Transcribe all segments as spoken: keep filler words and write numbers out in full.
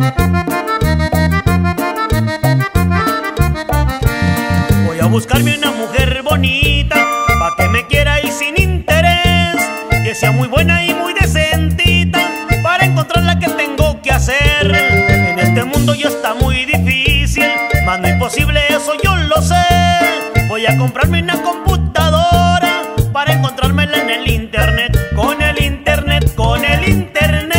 Voy a buscarme una mujer bonita, pa' que me quiera y sin interés, que sea muy buena y muy decentita, para encontrar la que tengo que hacer. En este mundo ya está muy difícil, más no imposible, eso yo lo sé. Voy a comprarme una computadora para encontrármela en el internet, con el internet, con el internet.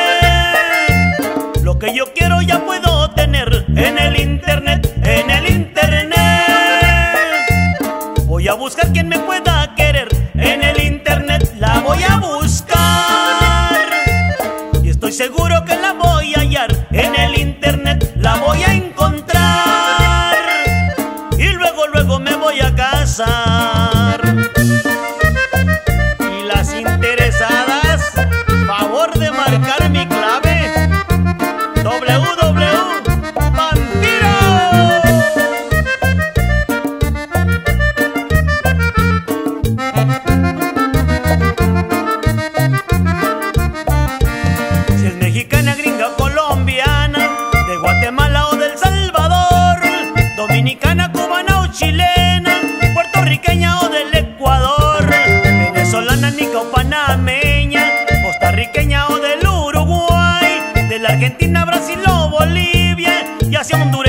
Lo que yo quiero ya puedo tener en el internet, en el internet. Voy a buscar quien me pueda querer en el internet, la voy a buscar. Y estoy seguro que la voy a hallar en el internet, la voy a encontrar. Y luego, luego me voy a casar. Y las interesadas, favor de marcar mi clave doble u doble u punto vampiro. Si es mexicana, gringa o colombiana, de Guatemala o del Salvador, dominicana, cubana o chilena, puertorriqueña o del Ecuador, venezolana, nica o panameña, costarriqueña o del Uruguay, de la Argentina, Brasil o Bolivia, y hacia Honduras